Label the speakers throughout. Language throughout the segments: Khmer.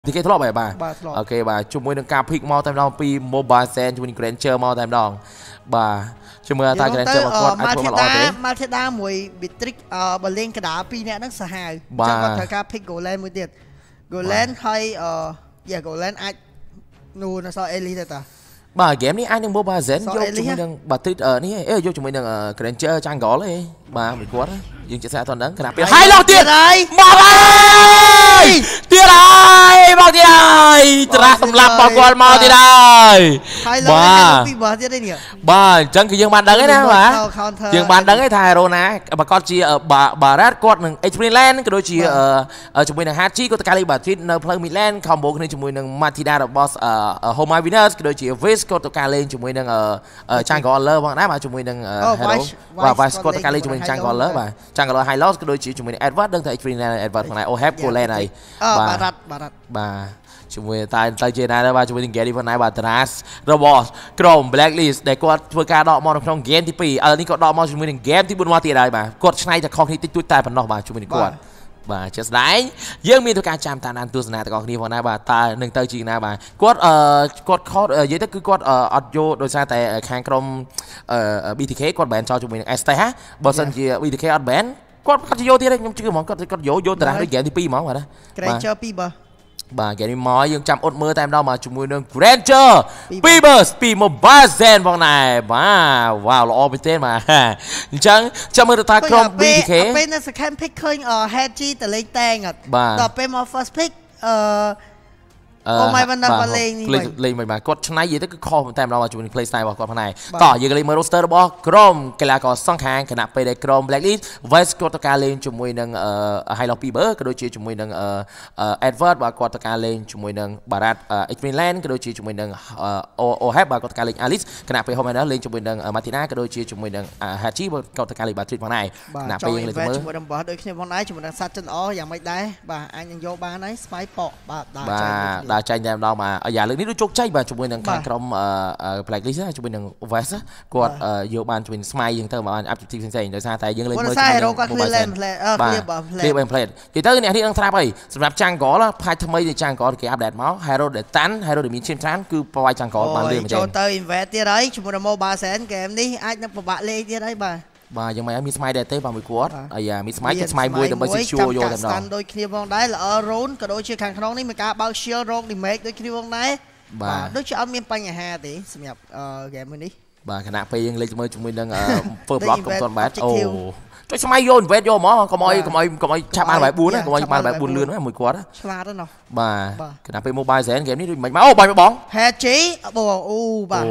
Speaker 1: thì cái thọ bài bà ok bà chung với những ca pick mau time đong pi mobile sen chung với Granger mau time đong bà chung với tay Granger mà con ai thua mà lo
Speaker 2: Matilda mùi bịt trick bờ lên cái đá pi nè nó sợ hãi cho con thời ca pick Golan mùi tiền Golan hay giờ Golan ai nu nó sao Elite ta
Speaker 1: bà game này ai đang mobile sen vô chung với những bà tít ní vô chung với những Granger trang gõ lấy bà mình quát dương chạy xe toàn đắng cái nào hai lô tiền
Speaker 2: đấy
Speaker 1: tiền đây bao tiền đây trả tầm lập bao con mau tiền đây bà chẳng cái dương bàn đắng ấy nè bà dương bàn đắng ấy thay rồi nè bà con chỉ ở bà red quạt nâng Experience cái đôi chỉ ở chúng mình là Hachi có tất cả bà tweet nơi plug Midland combo cái này chúng mình nâng Matilda được boss ở Home My Winners cái đôi chỉ Vice có tất cả lên chúng mình nâng ở trang gọi lơ bằng đá mà chúng mình nâng hello và Vice có tất cả lên chúng mình trang gọi lơ bà trang gọi lơ hai lót cái đôi chỉ chúng mình advert đơn thể Experience advert phần này OHF của lên này bà chúng mình tay trên này đó bà chúng mình nghe đi phần này bà Tras Robot Chrome Blacklist để quạt vừa cả đọ mòn trong game thì pi này có đọ mòn chúng mình game thì buôn ma tiền đây bà quạt này là không thì tích tay phần nọ bà chúng mình quạt bà chết đấy dương mi tôi cả chạm tàn ăn tu sna tại còn đi phần này bà ta nâng tay chị này bà quạt khó dưới tất cứ quạt audio đôi xa tại khang Chrome BTK quạt band cho chúng mình STH bờ sân gì BTK out band quạt vô thì đây nhưng chưa món quạt vô từ đây game thì pi món mà đó
Speaker 2: Granger pi bờ
Speaker 1: bà cái này mói dương chăm ốt mưa time đâu mà chúng mình Granger Peebers P mobile gen vòng này wow là all tên mà chẳng chăm mưa ta không BTK
Speaker 2: bên là second pick khơi ở Haji từ lên tang à đợt bên mà first pick mày vẫn nằm
Speaker 1: lên mà cốt này gì tới cái call time đâu mà chúng mình play style vào con nàyต่อยังเลยมา roster របស់ Chrome កីឡាករសងខាងគណៈពេលដែល Chrome Blacklist Vice គាត់ទៅការលេងជាមួយនឹង Highlow Peeber ក៏ដូចជាជាមួយនឹង Advert បាទគាត់ទៅការលេងជាមួយនឹង Barat Experience ក៏ដូចជាជាមួយនឹង OHF បាទគាត់ទៅការលេង Alice គណៈពេល Home Runner លេងជាមួយនឹង Martina ក៏ដូចជាជាមួយនឹង Hachi គាត់ទៅការលេង Battery ផងដែរគណៈពេលយើងលេងជាមួយ
Speaker 2: នឹងរបស់ដូចគ្នាផងដែរជាមួយនឹងសាច់ចិនអយ៉ាងម៉េចដែរបាទអាចនឹងយកបានហើយស្បៃប៉បាទ
Speaker 1: đã tranh đem đâu mà ở nhà lớn đi chốt cháy và chúng mình đang càng trong blacklist chúng mình đang vest quạt vô ban chúng mình smile dừng thơ mà áp chụp tin xanh rồi xa tay dừng lên mới clip em play thì tới này thì đang trap ấy sắp trang có là hai thằng mấy thì trang có cái update máu hero để tán hero để mình trên trán cứ provide trang có ban liền
Speaker 2: cho tới invest tia đấy chúng mình là mua 3 cent kèm đi ai nó bạn lên tia đấy bà
Speaker 1: nhưng mà mi smile để tới vào 10 quạt mi smile cái smile vui để mới chua vô tầm đó
Speaker 2: đôi khi vòng đáy là rốn cái đôi khi hàng không này mình cả bao shield rôn thì make đôi khi vòng đáy bà đôi khi ông miền Tây nhà Hà thì xâm nhập game mình đi
Speaker 1: bà khả năng bây giờ lên chúng mình đang phơ block công toàn bát cho smile vô invest vô mỏ có mọi chạm ăn bài buôn á có mọi ăn bài buôn lươn á 10 quạt á bà khả năng bây mobile rẻ game này mình máu bài bóng
Speaker 2: hè chí bà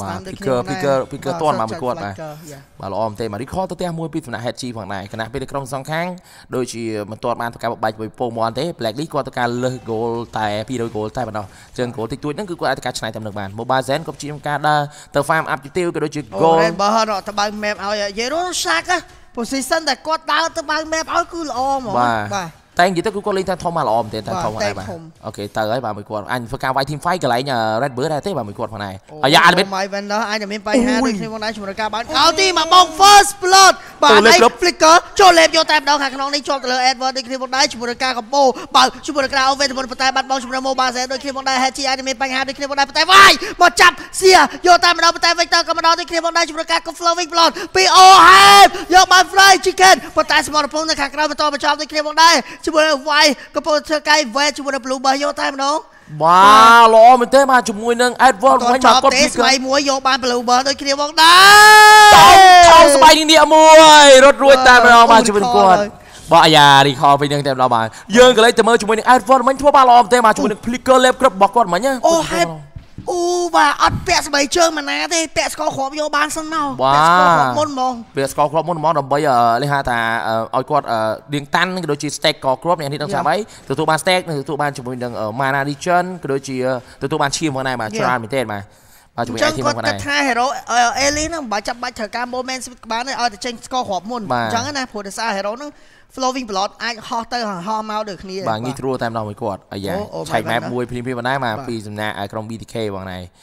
Speaker 1: picker toàn mà 10 quạt bà lo thế mà đi khó tới mua pin là Hachiฝั่งnàyขณะเป็นกล้องสองข้างโดยที่มันตัวมันตัวการใบโปรโมทเต้ Blacklist ก็ตัวการเลิกโกลแต่พี่โดยโกลแต่บันดาลเชิงโกลติดตัวนั่นคือตัวการชนะตำแหน่งบ้านโมบายเซนก็จีนการได้เติมฟาร์มอัพติวก็โดยที่โกล
Speaker 2: เบอร์เนาะตะบางแมปเอาเยอะรู้ชักอะโพสิชันแต่ก็ดาวตะบางแมปเอาคือล้อมแต่gì tới cũng có liên thanh thông mà lòm tiền thanh thông này bà ok tới ấy bà 10 quạt anh phải cao vai team fight cái lại nhà Red Bird này thế bà 10 quạt phần này dạ anh biết mày bên đó ai là miền Tây ha đôi khi con này chúng ta cao bán cao tí mà bong first blood bà này flicker cho lên vô tay đâu hàng con này cho từ Edward đôi khi con này chúng ta cao combo bà chúng ta cao về một tay bắt bóng chúng ta mobile sẽ đôi khi con này Hachi ai là miền Tây ha đôi khi con này tay vai một chập xìa vô tay mà đâu tay Victor cầm đó đôi khi con này chúng ta cao flowing blood PO hai vô bàn fly chicken một tay small opponent hàng con to mà cho đôi khi con này chúng ta vai có bộ thơ cây về chúng ta blue bay vô tay mà đâu
Speaker 1: wow lo mình thế mà chúng mình nâng advert
Speaker 2: mấy mà con mày mua vô ban blue bay đôi khi bóng đá
Speaker 1: không bay đi địa mùi rốt ruồi tay mà đâu mà chúng mình quật bà già đi kho phải nâng tem đâu mà dương cái lấy từ mơ chúng mình nâng advert mấy thua ba lo thế mà chúng mình nâng flicker lep cấp bọc con mà nhá
Speaker 2: bà ăn pẹt bảy chơi mà ná thế pẹt score khó vô ban sân nào
Speaker 1: pẹt score khó môn món rồi bây giờ lấy hai ta oi quạt điên tan cái đôi chi stack có crop này thì đang sao mấy từ tụ ban stack từ tụ ban chúng mình đang ở mana edition cái đôi chi từ tụ ban chim vào này mà cho ăn mình tên mà và chúng mình ai thêm vào này
Speaker 2: hai hero Ellie nó bà chậm bạch thời cam moment bán này ở trên score khó môn chẳng cái này phụ được sao hero nó flowing blood anh ho tới ho mau được kia
Speaker 1: bà nghĩ thua time nào mới quạt dạ chạy map mùi pin pin vào này mà pin nè ở trong BTK bằng này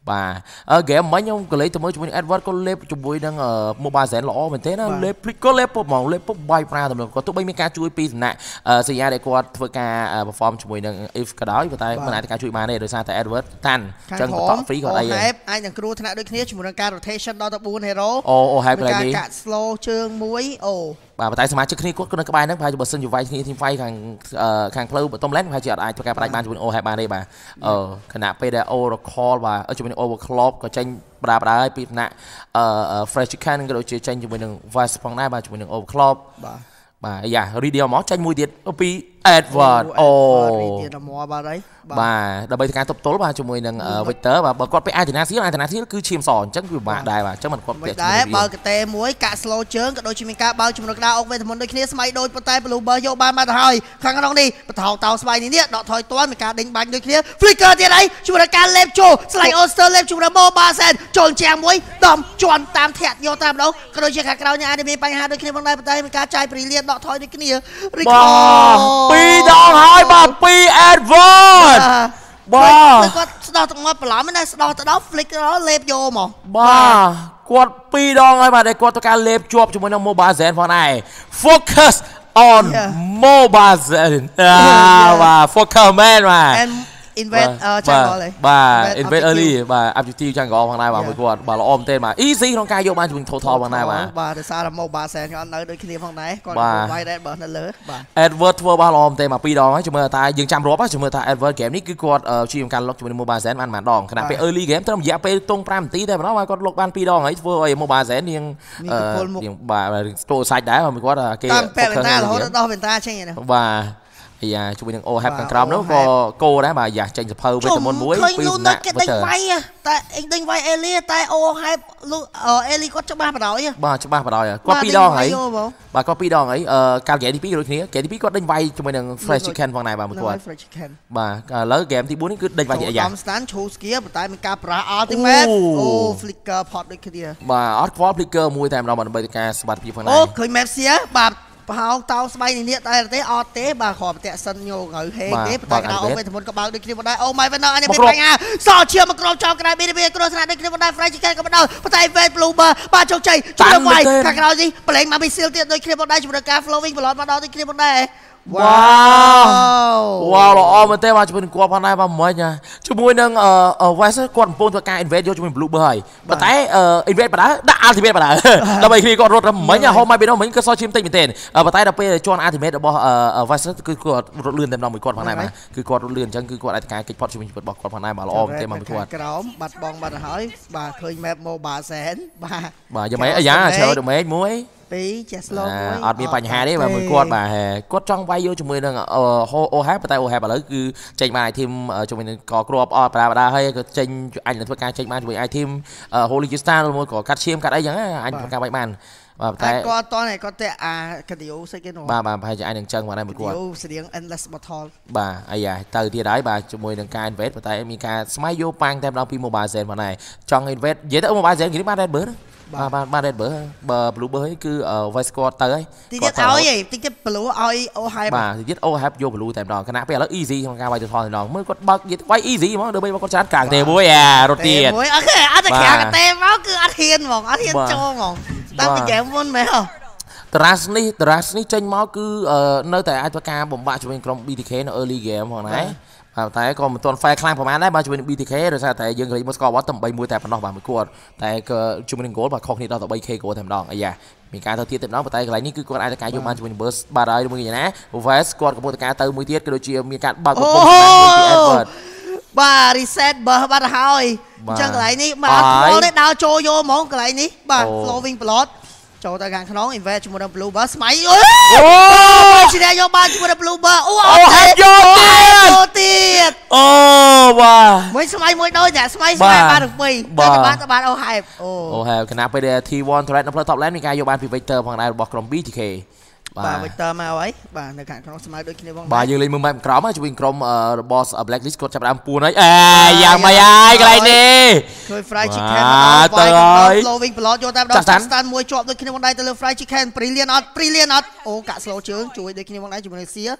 Speaker 1: បាទហ្គេមមិញខ្ញុំក៏លេងទៅមើលជាមួយនឹង Edward ក៏លេបជាមួយនឹង Mobile Legends ល្អមែនទេណាលេបភ្លេចក៏លេបពុកហ្មងលេបពុកបាយប្រាទៅគាត់ទោះបីមានការជួយពីសំណាក់សញ្ញាដែលគាត់ធ្វើការ perform ជាមួយនឹង if ក៏ដោយប៉ុន្តែមិនអាចការជួយបានទេដោយសារតែ Edward តាន់អញ្ចឹងបន្ត free គាត់អី
Speaker 2: អាចនឹងគ្រូថ្នាក់ដូចគ្នាជាមួយនឹងការ rotation ដល់ទៅ4 hero
Speaker 1: អូ hype កន្លែងនេះ
Speaker 2: ការ slow ជើងមួយអូ
Speaker 1: បាទតែសមាជិកគ្នាគាត់នៅក្បែរហ្នឹងប្រហែលជាបើសិនជាវាយគ្នា team fight ខាងផ្លូវបតំឡែនប្រហែលជាអាចធ្វើការផ្ដាច់បានជាមួយ OHAP បានទេបាទខណៈពេលដែល Oracle បាទជាមួយនឹង Overclock ក៏ចេញបដាហើយពីថ្នាក់Fresh Chicken ក៏ដូចជាចេញជាមួយនឹង Vice ផងដែរបាទជាមួយនឹង Overclock បាទយ៉ា Redeal មកចេញមួយទៀតពី Edward អូ
Speaker 2: Redeal មកបាទហើយ
Speaker 1: បាទដើម្បីធ្វើការទប់ទល់បាទជាមួយនឹង Victor បាទបើគាត់ពាក់អាយតាស៊ីគឺឈាមសអញ្ចឹងវាពិបាកដែរបាទអញ្ចឹងមិនគាត់ពាក់
Speaker 2: ដែរបើកតេមួយកាក់ slow ជើងក៏ដូចជាមានការបើកជំរុញក្តារអុកវេទមន្តដូចគ្នាស្មៃដូចប៉ុន្តែ Blue Bird យកបានមកទៅហើយខាងក្នុងនេះបថោតោស្បៃនេះដកថយទាន់មានការដេញបាញ់ដូចគ្នា Flicker ទៀតអីជាមួយនឹងការលេបចូល Slide Oster លេបជាមួយនឹង Mobile Legends ចូលជាងមួយដំជន់តាមធាក់យកតាមម្ដងក៏ដូចជាខាងក្រោយនេះអាចមានបញ្ហាដូចគ្នាផងដែរប៉ុន្តែមានការចាយព្រីលៀនដកថយដូចគ្នា
Speaker 1: 2 ដងហើយបាទ2 Edward
Speaker 2: បាទគាត់ស្ដោះទឹកមាត់បន្លំណាស្ដោះទៅដល់ flick ដល់លេបយកមក
Speaker 1: បាទគាត់2 ដងហើយបាទដែលគាត់ទៅការលេបជាប់ជាមួយនឹង Mobile Legends ផងដែរ focus on Mobile Legends បាទ focus man បាទ
Speaker 2: invest ចាក់អស់
Speaker 1: បាទ invest early បាទ objective ចាក់អស់ផងដែរបាទមួយគាត់បាទល្អមែនទេបាទ easy ក្នុងការយកបានជាមួយ total ផងដែរបាទ
Speaker 2: ដោយសារតែ Mobile Legends គាត់នៅដូចគ្នាផងដែរគាត់ provide red បើនៅលើបាទ
Speaker 1: Edward ធ្វើបានល្អមែនទេមក2 ដងហើយមើលតែយើងចាំរាប់ហើយមើលថា Edward game នេះគឺគាត់ជាការលុកជាមួយ Mobile Legends បានដងខណៈពេល early game ត្រឹមរយៈពេលទង់5នាទីតែម្ដងគាត់លុកបាន2 ដងហើយធ្វើឲ្យ Mobile Legends នាងបាទស្ទោសាច់ដែរមកគាត់គេ
Speaker 2: តាមពេលវេនតារហូតដល់វេនតាចេញហ្នឹង
Speaker 1: បាទយ៉ាជួយនឹង OHAP ខាងក្រោមនោះក៏គោដែរបាទយ៉ាចេញសភៅវេទមន្តមួយ
Speaker 2: ពីសំណាក់គេដេញវាយតែអេងដេញវាយអេលីតែ OHAP អេលីគាត់ច្បាស់បដ ாய்
Speaker 1: បាទច្បាស់បដ ாய் គាត់2 ដងហើយបាទគាត់2 ដងហើយកាលហ្គេមទី2ដូចគ្នាហ្គេមទី2គាត់ដេញវាយជាមួយនឹង Fresh Chicken ផងដែរបាទគាត់
Speaker 2: Fresh Chicken
Speaker 1: បាទឥឡូវហ្គេមទី4នេះគឺដេញវាយអាយ៉ា
Speaker 2: កំស្តានឈូស្គៀប៉ុន្តែមានការប្រា ultimate អូ flicker pot ដូចគ្នា
Speaker 1: បាទអត់ខ្វល់ flicker មួយតែម្ដងដើម្បីទៅការសុវត្ថិភាពផងដែរ
Speaker 2: អូឃើញ map សៀបាទប្រហោងតោស្បៃនេះតែទេអត់ទេបាទគ្រាន់តែសិនញោងៅហេងទេប៉ុន្តែកណ្ដាលអូវេទមន្តក៏បើកដូចគ្នាមិនដែរអូ my winner អានេះមានបញ្ហាសល់ឈាមមកក្រុមចោលក្រៅ BTK គ្រោះថ្នាក់ដូចគ្នាមិនដែរ Fresh Chicken ក៏មិនដល់ប៉ុន្តែ Event Blue Bird បាទជោគជ័យជួយវាយខាងក្រៅនេះប្រឡែងមកពីស៊ីលទៀតដូចគ្នាមិនដែរជាមួយនឹងការ flowing ប្លន់មកដល់ដូចគ្នាមិនដែរ
Speaker 1: វ៉ាវល្អមែនទេបាទជាមួយនឹងគាត់ផងដែរបាទមិញជាមួយនឹង West គាត់កំពុងធ្វើការ invest យកជាមួយ Blue Bird ហើយប៉ុន្តែ invest បដាដាក់ ultimate បដាដើម្បីគ្នាគាត់រត់មិញហូមមកពីនោះមិញក៏សល់ឈាមតិចមែនទេប៉ុន្តែដល់ពេលជន់ ultimate របស់ West គឺគាត់រត់លឿនតែម្ដងមួយគាត់ផងដែរបាទគឺគាត់រត់លឿនអញ្ចឹងគឺគាត់អាចការកិច្ចផុតជាមួយជីវិតរបស់គាត់ផងដែរបាទល្អមែនទេមកគាត់
Speaker 2: ក្រោមបាត់បងបាត់ហើយបាទឃើញ map Mobile Legends
Speaker 1: បាទយ៉ាងម៉េចអាយ៉ាឆ្លើយ damage មួយ
Speaker 2: 2ចេះ slow មួយ
Speaker 1: អត់មានបញ្ហាទេបាទមួយគាត់បាទគាត់ចង់វាយយកជាមួយនឹង OHAP ប៉ុន្តែ OHAP ឥឡូវគឺចេញបាន item ជាមួយនឹងកគ្រាប់អត់បដាហើយក៏ចេញអញនឹងធ្វើការចេញបានជាមួយ item Holy Star មួយក៏កាត់ឈាមកាត់អីចឹងអញធ្វើការវាយបានបាទតែ
Speaker 2: គាត់អត់តនេះគាត់តែអាកាឌីអូស្អីគេនោះ
Speaker 1: បាទប្រហែលជាអញនឹងចឹងមកដែរមួយគាត់
Speaker 2: ស្រៀង endless battle
Speaker 1: បាទអាយ៉ាទៅទៀតហើយបាទជាមួយនឹងការ invest ប៉ុន្តែមានការស្មៃយកប៉ាំងតែម្ដងពី Mobile Legends មកដែរចង់ invest និយាយទៅ Mobile Legends គេបាន red bird បាទ red bird បើ blue bird គឺ voice score ទៅហើយ
Speaker 2: គាត់ឲ្យតិចទៀត blue ឲ្យ OHAP
Speaker 1: បាទតិចទៀត OHAP យក blue តែម្ដងខណៈពេលឥឡូវ easy ក្នុងការវាយទៅថតតែម្ដងមើលគាត់បើកនិយាយវាយ easy ហ្មងដើម្បីគាត់ច្រើនកាងទេមួយរត់ទៀត
Speaker 2: មួយអូខេអត់តែខាងទេមកគឺអត់ហ៊ានហ្មងអត់ហ៊ានចូលហ្មងតាំងពីហ្គេមមុនមែនហ៎
Speaker 1: តារាសនេះចេញមកគឺនៅតែអាចធ្វើការបំបាក់ជាមួយក្រុម BTK នៅ early game ផងដែរតែក៏មិនទាន់ fair ខ្លាំងប្រហែលដែរបាទជាមួយនឹង BTK ដោយសារតែយើងឃើញមើល score តែ8-1តែប៉ុណ្ណោះបាទមួយគាត់តែក៏ជាមួយនឹង goal បាទខុសគ្នាដល់តែ 3k goal តែម្ដងអាយ៉ាមានការទៅទៀតតែម្ដងប៉ុន្តែកន្លែងនេះគឺគាត់អាចទៅការយកបានជាមួយនឹង burst បាទហើយមួយយ៉ាងណា West គាត់កំពុងតែការទៅមួយទៀតក៏ដូចជាមានការបើកកំពុងតែពី Edward
Speaker 2: បាទ reset burst បាត់ហើយអញ្ចឹងកន្លែងនេះបាទអត់ខ្វល់ទេដើរចូលយកហ្មងកន្លែងនេះបាទ flowing plot ចូលទៅខាងក្នុង invest ជាមួយនឹង Blue Bird ស្មៃអូឈ្នះយកបានជាមួយនឹង Blue Bird អូអត់ទេយកទៀត
Speaker 1: អូបាទ
Speaker 2: មួយស្មៃមួយដូចតែស្មៃបានទាំងពីរតែបានOHAP
Speaker 1: OHAP ខណៈពេលដែល T1 threat នៅផ្លូវ top lane មានការយកបានពី Victor ផងដែររបស់ក្រុម BTK
Speaker 2: បាទ Victor មកហើយបាទនៅខាងក្នុងស្មៅដូចគ្នាផង
Speaker 1: បាទយើងលេងមើល map ក្រោមជួយក្រុមរបស់ BLACKLIST គាត់ចាប់ដើមពួនហើយយ៉ាងម៉េចហើយកន្លែងនេះ
Speaker 2: ឃើញ Fried Chicken
Speaker 1: ទៅហើយ
Speaker 2: flowing plot យកតែម្ដង stand មួយជាប់ដូចគ្នាផងដែរទៅលើ Fried Chicken Brilliant អត់អូកាក់ slow ជើងជួយដូចគ្នាផងដែរជាមួយនឹងសៀ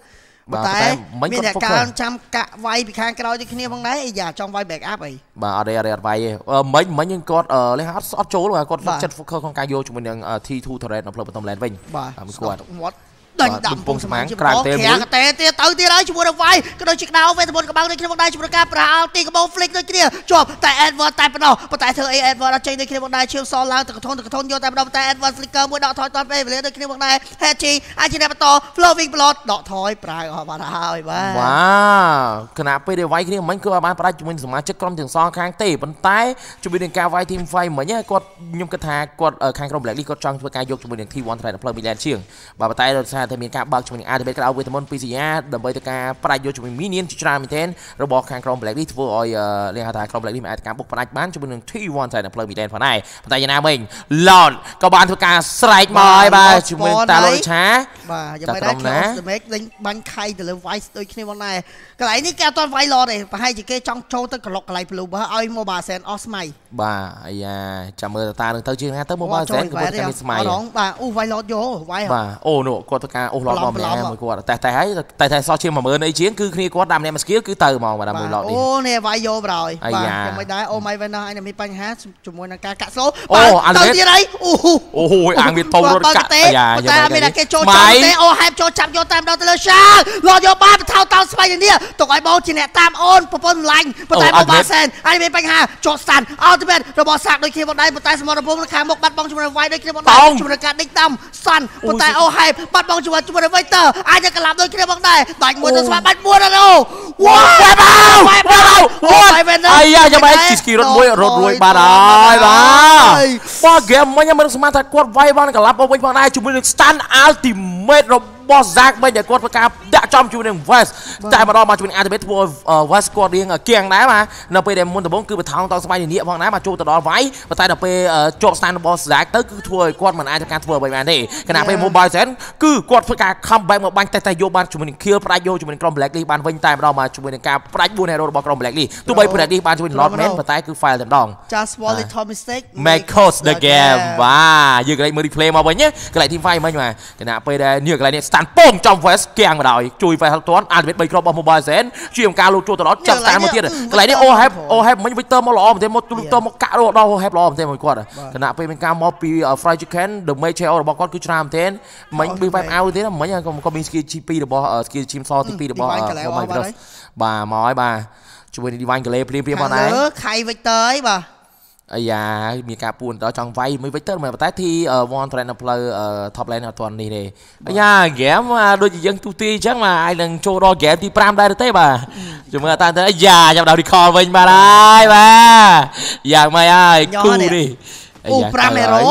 Speaker 2: តែមានតែការចាំកាក់វាយពីខាងក្រោយដូចគ្នាផងដែរអាយ៉ាចង់វាយ back up អី
Speaker 1: បាទអត់ទេវាយទេមិញយើងគាត់លេងអត់ចូលគាត់ចិត្ត focus ក្នុងការយកជាមួយនឹង T2 turret នៅផ្លូវបឋម lane វិញ
Speaker 2: បាទគាត់ដេញដាំពងស្មាំងក្រៅទេមួយកតេទៀតទៅទៀតហើយជាមួយនឹងវាយក៏ដូចជាក្តៅវេទមន្តកបាំងដូចគ្នាផងដែរជាមួយនឹងការប្រហាលទីកបោ flick ដូចគ្នាជាប់តែ Edward តែប៉ុណ្ណោះប៉ុន្តែធ្វើអី Edward អត់ចេញដូចគ្នាផងដែរឈាមសឡើងទៅកធនយកតែប៉ុណ្ណោះប៉ុន្តែ Edward flicker មួយដកថយតពេលវេលាដូចគ្នាផងដែរ Hedgy អាចជាអ្នកបន្ត flowing blood ដកថយប្រើអស់បាត់ហើយបាទ
Speaker 1: វ៉ាខណៈពេលដែលវាយគ្នាមិញគឺបានប្រាច់ជាមួយសមាជិកក្រុមទាំងសងខាងទេប៉ុន្តែជាមួយនឹងការវាយ team fight មិញគាត់ខ្ញុំគិតថាគាត់ខាងក្រុម BLACKLIST គាត់ចង់ធ្វើការយកជាមួយនឹង T1 trade នៅផ្លូវ midlane ជាងបាទប៉ុន្តែដោយសារតែមានការបើកជាមួយអាទៅក្រៅវេទមន្តពីសញ្ញាដើម្បីទៅការប្រាច់យកជាមួយមីនៀនជាច្រើនមែនទែនរបស់ខាងក្រុម BLACKLIST ធ្វើឲ្យលេងហៅថាក្រុម BLACKLIST មិនអាចការបុកផ្ដាច់បានជាមួយនឹង T1 តែនៅផ្លូវមីនៀនផងដែរប៉ុន្តែយ៉ាងណាវិញ Lord ក៏បានធ្វើការស្រែកមកហើយបាទជាមួយតាឡូឆា
Speaker 2: បាទយ៉ាងមិនដែរ Damage លេងបាញ់ខៃទៅលើ Vice ដូចគ្នាផងដែរកន្លែងនេះគេអត់ទាន់វាយ Lord ទេប្រហែលជាគេចង់ចូលទៅក្លុកកន្លែង Blue បើឲ្យ Mobile Sen អស់ស្មៃ
Speaker 1: បាទអាយ៉ាចាំមើលតានឹងទៅជាងណាទៅ Mobile Sen គាត់តែមានស្មៃ
Speaker 2: បាទវាយ Lord យកវាយ
Speaker 1: បាទអូនោះគាត់ធ្វើការអូស Lord មកម្នាក់មួយគាត់តែហើយតែសោះជាង 10000 អីជាងគឺគ្នាគាត់ដាក់ម្នាក់មួយ skill គឺទៅហ្មងបាទមួយ Lord នេះ
Speaker 2: អូនេះវាយយកបរហើយបាទយ៉ាងមិនដែរអូម៉ៃវិញណាស់ឯងមានបញ្ហាជាមួយនឹងការកាក់ slow
Speaker 1: បាទ
Speaker 2: ទៅទៀតហើយ
Speaker 1: អូអាងមានពងរត់កាក់
Speaker 2: អាយ៉ាតែមានតែគេចូលចាំទេអូហែបចូលចាប់យកតាមដល់ទៅលើសាលយកបានបថៅតោស្បៃនេះទុកឲ្យបងជាអ្នកតាមអូនប្រពន្ធម្លាញ់ប៉ុន្តែមកបាសែនហើយមានបញ្ហាចោតស្តាន់អល់ទីមែតរបស់សាក់ដូចគ្នាបងដែរប៉ុន្តែសមរភូមិខាងមុខបាត់បង់ជាមួយនឹងវាយដូចគ្នាបងដែរជាមួយនឹងការដេញតាមសាន់ប៉ុន្តែអូហែបបាត់បង់ជាមួយនឹង Victor អាចនឹងក្លាប់ដូចគ្នាបងដែរដាច់មួយទៅស្វាបាច់4ណាអូវ៉ាអូ
Speaker 1: អាយ៉ាចាំឯងជីស្គីរត់រួយបាត់ហើយបាទហ្គេមមិញមិនស្មានថាគាត់វាយបានក្លាប់មកវិញផងដែរជាមួយនឹង Stand Ultimate របស់ Zack វិញដែលគាត់ធ្វើការដាក់ចំជាមួយនឹង West តែម្ដងមកជាមួយនឹង Ultimate ធ្វើ West គាត់រៀងគៀងដែរបាទនៅពេលដែលមុនដំបូងគឺបថោងតស្បៃនាផងដែរមកចូលទៅដល់វាយប៉ុន្តែដល់ពេលជាប់ Stand របស់ Zack ទៅគឺធ្វើឲ្យគាត់មិនអាចធ្វើការធ្វើអ្វីបានទេខណៈពេល Mobile Sen គឺគាត់ធ្វើការ comeback មកបាញ់តែយកបានជាមួយនឹង kill ផ្ដាច់យកជាមួយនឹងក្រុម BLACKLIST បានវិញតែម្ដងមកជាមួយនឹងការផ្ដាច់4 hero របស់ក្រុម BLACKLIST ទោះបី BLACKLIST បានជាមួយនឹង Lord Man ប៉ុន្តែគឺ fail តែម្ដង
Speaker 2: Just one little mistake
Speaker 1: make cost the game បាទយើងកន្លែងមើល replay មកវិញកន្លែង team fight មិញបាទគណៈពេលដែលនេះកន្លែងនេះ stand ពងចំ West គៀងមកដល់ជួយ fail ហត់ទាន់ Ultimate 3គ្រាប់របស់ Mobile Sen ជាការលូតចូលទៅដល់ចាប់ stand មកទៀតកន្លែងនេះ OHAP មិញ Victor មកល្អមែនទេមកលូតទៅមកកាក់ដល់ OHAP ល្អមែនទេមួយគាត់គណៈពេលមានការមកពី Fried Chicken the Mage Chaos របស់គាត់គឺច្រើនមែនទេមិញ B5 out ទេមិញក៏មាន skill G2 របស់ skill Team Saw ទី2របស់ Mobile Virus បាទមកហើយបាទជួយ Divine Gale ព្រាមផងដែរ
Speaker 2: ខៃ Victor អីបាទ
Speaker 1: អាយ៉ាមានការពួនដល់ចង់វាយមួយ Victor មែនតែទី one trend នៅផ្លូវ top lane អត់ទាន់នេះទេអាយ៉ា game ដូចជាយើងទូទីអញ្ចឹងបាទអាចនឹងចូលដល់ game ទី5ដែរទេបាទជួយមើលតាទៅអាយ៉ាចាប់ដល់ recall វិញបាទហើយបាទយ៉ាងម៉េចហើយគូនេះ
Speaker 2: អូ5 hero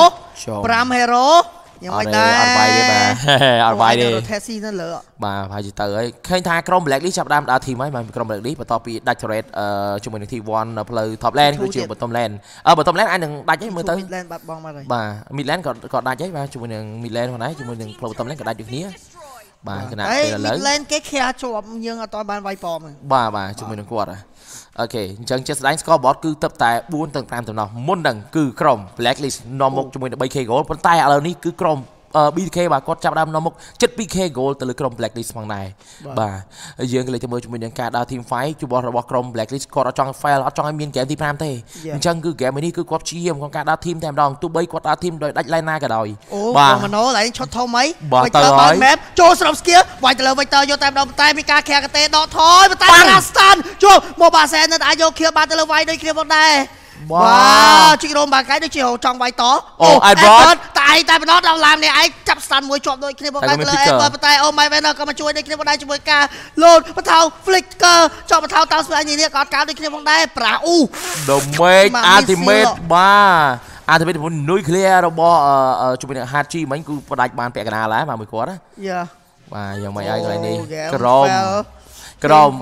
Speaker 2: 5 hero យ៉ាងមិនដែរ
Speaker 1: អត់វាយទេបាទអត់វាយទេ
Speaker 2: ថេស៊ីនៅលើ
Speaker 1: បាទហើយទៅហើយឃើញថាក្រុម BLACKLIST ចាប់ដើមដើរ team ហើយបាទក្រុម BLACKLIST បន្ទាប់ពីដាច់ turret ជាមួយនឹង T1 នៅផ្លូវ top lane គឺជា bottom lane bottom lane អាចនឹងដាច់ហើយមើលទៅ
Speaker 2: mid lane បាត់បង់មកហើយ
Speaker 1: បាទ mid lane ក៏ដាច់ហើយបាទជាមួយនឹង mid lane ផងដែរជាមួយនឹងផ្លូវ bottom lane ក៏ដាច់ដូចគ្នាបាទគណៈពេលឥឡូវ
Speaker 2: mid lane គេខាជាប់យើងអត់ទាន់បានវាយប៉ម
Speaker 1: បាទជាមួយនឹងគាត់អូខេអញ្ចឹងជាស្ដាយ scoreboard គឺទឹកតែ4ទៅ5តំណោះមុនហ្នឹងគឺក្រុម BLACKLIST នាំមុខជាមួយនឹង 3k goal ប៉ុន្តែឥឡូវនេះគឺក្រុមBTK បាទគាត់ចាប់ដើមនាំមុខចិត្ត 2k goal ទៅលើក្រុម BLACKLIST ផងដែរបាទហើយយើងក៏លេខទៅមើលជាមួយនឹងការដើរ team fight របស់ក្រុម BLACKLIST គាត់អត់ចង់ fail អត់ចង់ឲ្យមាន game ទី5ទេអញ្ចឹងគឺ game នេះគឺគាត់ព្យាយាមក្នុងការដើរ team តែម្ដងទោះបីគាត់ដើរ team ដោយដាច់ line ណាក៏ដោយ
Speaker 2: បាទម៉ាណូឡើងឈុតធំអីបាច់ទៅ map ចូលស្រុំ skill វាយទៅលើវិញទៅយកតែម្ដងតែមានការខែកតេដកថយតែ stand ជួប Mobile Sen នៅអាចយក kill បានទៅលើវាយដូចគ្នាផងដែរបាទជីករោមបាកាយដូចជាចង់វាយត
Speaker 1: អូអេដវ៉ត
Speaker 2: តែបណ្ដោះដល់ឡាននេះឯងចាប់ស្តាន់មួយជាប់ដូចគ្នាបងតែលើអេដវ៉តតែអូម៉ៃវ៉េនក៏មកជួយដូចគ្នាបងដែរជាមួយការលោតបថៅ flicker ជាប់បថៅតាមស្វាយនេះក៏កើតដូចគ្នាបងដែរប្រាអ៊ូ
Speaker 1: Damage Ultimate បាទ Ultimate នុយ clear របស់ជាមួយនឹង HG មិញគឺផ្ដាច់បានពាក់កណ្ដាលហើយបាទមួយគាត់ណា
Speaker 2: យ៉ា
Speaker 1: បាទយ៉ាងម៉េចហើយកន្លែងនេះក្រុម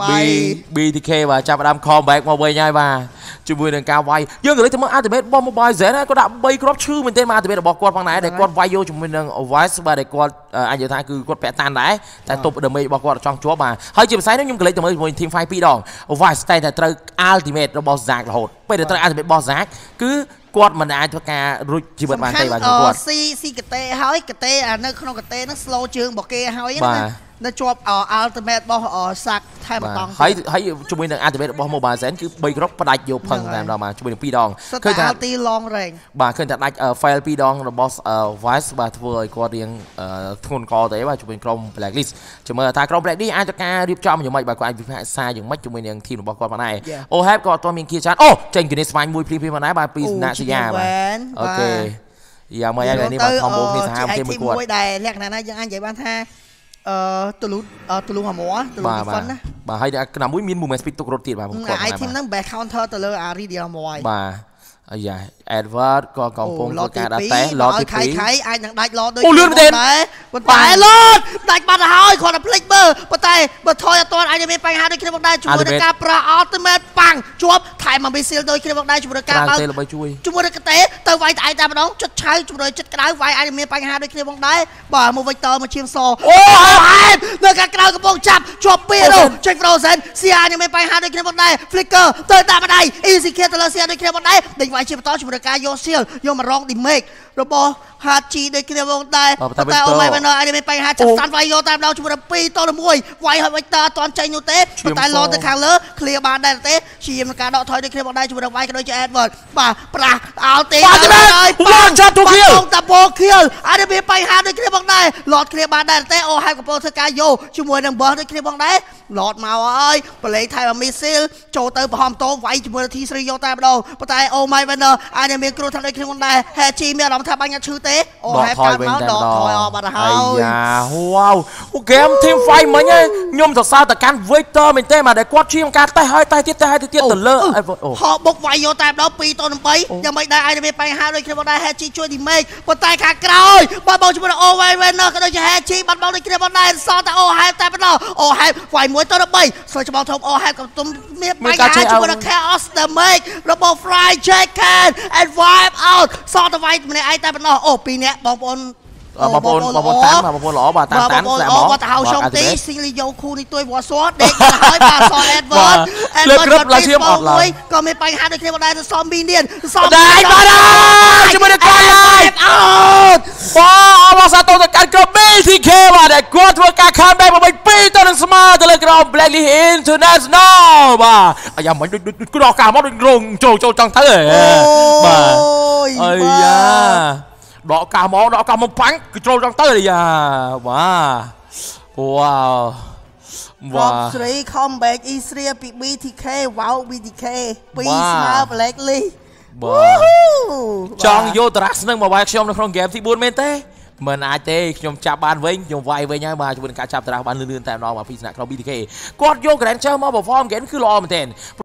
Speaker 1: BTK បាទចាប់ដើម comeback មកវិញហើយបាទជាមួយនឹងការវាយយើងក៏លើកទៅមើល Ultimate របស់ Mobile Sen គាត់ដាក់3គ្រាប់ឈឺមែនទេមក Ultimate របស់គាត់ផងដែរដែលគាត់វាយយកជាមួយនឹង EVOS បាទដែលគាត់អាចនិយាយថាគឺគាត់ពាក់តាន់ដែរតែទប់ damage របស់គាត់ចង់ជាប់បាទហើយជាភាសានេះខ្ញុំក៏លេខទៅមើលជាមួយ team fight 2ដង EVOS តែត្រូវ Ultimate របស់ Zack រហូតពេលដែលត្រូវ Ultimate របស់ Zack គឺគាត់មិនអាចធ្វើការរួចជីវិតបានទេបាទគាត់
Speaker 2: ស៊ីកតេហើយកតេនៅក្នុងកតេហ្នឹង slow ជើងរបស់គេហើយណានៅជាប់ ultimate របស់សាក់ថែមម្ដង
Speaker 1: ហើយជាមួយនឹង ultimate របស់ Mobile Legends គឺ3គ្រាប់ផ្ដាច់យកផឹងតែម្ដងមកជាមួយនឹង2ដង
Speaker 2: ឃើញថា ulti long range
Speaker 1: បាទឃើញថាដាច់ file 2ដងរបស់ Vice បាទធ្វើឲ្យគាត់រៀងធ្ងន់កទៅបាទជាមួយក្រុម Blacklist ចាំមើលថាក្រុម Blacklist អាចទៅការរៀបចំយ៉ាងម៉េចបាទគាត់អាចវិភាគសារយ៉ាងម៉េចជាមួយនឹង team របស់គាត់បានដែរអូហេបក៏អត់ទាន់មានគៀច្រើនអូចេញគណេស្វាញមួយព្រីបានដែរបាទពីណាសយាបាទអូខេយ៉ាងម៉េចហើយនេះបាទ combo គ្នាសាហាវគេមួយគាត់
Speaker 2: មួយដែលលក្ខណៈណាយើងអាចនិយាយបានថាទូលូហាមួទូលូ defense ណា
Speaker 1: បាទហើយឆ្នាំមួយមាន movement speed ទុករត់ទៀតបាទ
Speaker 2: ខ្ញុំគាត់ item ហ្នឹង best counter ទៅលើ Aridia មួយ
Speaker 1: បាទអាយ៉ា Edward ក៏កំពុងធ្វើការដាក់តេឡតទី2
Speaker 2: ខៃអាចនឹងដាច់ឡតដូចគ្នាដែរប៉ុន្តែឡតដាច់បាត់ទៅហើយគាត់តែភ្លេចមើលប៉ុន្តែបើថយអត់ទាន់អាចមានបញ្ហាដូចគ្នាមកដែរជាមួយនឹងការប្រើ ultimate ប៉ាំងជាប់ថែមមក missile ដូចគ្នាមកដែរជាមួយនឹងការបើជាមួយនឹងកតេទៅវាយតែឯងតែម្ដងចិត្តឆៅជាមួយនឹងចិត្តក្តៅវាយអាចមានបញ្ហាដូចគ្នាមកដែរបាទមក Victor មកឈាមសអូហេតុនៅខាងក្រៅកំពុងចាប់ជាប់ពីនោះចេញ Frozen សៀអាចមានបញ្ហាដូចគ្នាមកដែរ Flicker ទៅតាមម្ដាយ easy kill ទៅលើសៀដូចគ្នាមកដែរដេញវាយជាបន្តជាមួយនឹងការយកស៊ីលយកមករង damage របស់ HG ដូចគ្នាមកដែរតែអូម៉ៃបានអាចមានបញ្ហាចាប់ស្តាន់វាយយកតាមដល់ជាមួយនឹង2 ត 1វាយឲ្យ Victor អត់ទាន់ចេញនោះទេប៉ុន្តែឡតទៅខាងលើ clear បានដែរទេជាមានការដកថយដូចគ្នាមកដែរជាមួយនឹងវាយក៏ដូចជា Edward បាទប្រាស់អោទី
Speaker 1: ហើយបានចាប់ទូ kill
Speaker 2: តាបូ kill អាចមានបញ្ហាដូចគ្នាមកដែរឡត clear បានដែរទេអូហេកំពុងធ្វើការយកជាមួយនឹង boss ដូចគ្នាមកដែរឡតមកហើយបលេងថៃ missile ចូលទៅប្រហមតោវាយជាមួយនឹង T3 យកតែម្ដងប៉ុន្តែអូម៉ៃបានអាចមានគ្រោះថ្នាក់ដូចគ្នាមកដែរ HG មានអារម្មណ៍ថាបាញ់អត់ឈឺទេអូហេកាត់មកដកថយអស់បាត់ហើយ
Speaker 1: យ៉ាវ៉ាវអូហ្គេម team fight មិញខ្ញុំសរសើរតែកាន់ Victor មែនទេមកតែគាត់ឈាមការតេះហើយតេះទៀតទៅលើ
Speaker 2: ហោបុកវាយយកតែម្ដង2 ត 8យ៉ាងមិនដែរអាចមានបញ្ហាដូចគ្នាមកដែរ HG ជួយ damage ប៉ុន្តែខាងក្រោយបាទបងជាមួយនឹង Over Winner ក៏ដូចជា HG បាត់បង់ដូចគ្នាមកដែរសល់តែអូហេតែម្ដងអូហេវាយ1 ត 3ស្វែងច្បងធំអូហេកំពុងមានបញ្ហាជាមួយនឹង Chaos damage របស់ Fly Jacket and wipe out សល់តែវាយម្នាក់ឯងតែម្ដងអូ2នាក់បងប្អូន
Speaker 1: បងប្អូនតាមបងប្អូនល្អបាទតាមស្លាប់
Speaker 2: មកបាត់ទៅហៅជុំទីស៊ីលីយ៉ូគូនេះទួយវ៉ាស័រដេកទៅហើយបាទសអេតវ៉ា
Speaker 1: លើក្រឹបឡើងឈាមអត់ឡើយ
Speaker 2: ក៏មានបញ្ហាដូចគ្នាមកដែរសំមីនៀន
Speaker 1: សំដែរបាទជាមួយនឹងគាត់ហើយអត់បាទអបសាទរទៅកាន់ក្រុម BTK បាទដែលគាត់ធ្វើការ comeback មក2 ទៅនឹងស្មើទៅលើក្រុម BLACKLIST International បាទអាយ៉ាមិនដូចក្រោះកាមកដូចរងចូលចង់ទៅបាទអាយ៉ាដកកាមកបាញ់គឺចូលចង់ទៅយ៉ាវ៉ា
Speaker 2: Top 3 comeback E3 ពី BTK wow BTK 2ស្មើ BLACKLIST
Speaker 1: ចង់យកតារ៉ាស់នឹងមកវាយខ្ញុំនៅក្នុងហ្គេមទី4មែនទេមិនអាចទេខ្ញុំចាប់បានវិញខ្ញុំវាយវិញហើយបាទជាមួយនឹងការចាប់តារ៉ាស់បានលឿនតែម្ដងមកពីស្នាក់ក្រុម BTK គាត់យក Grand Challenge មក perform game គឺល្អមែនទែន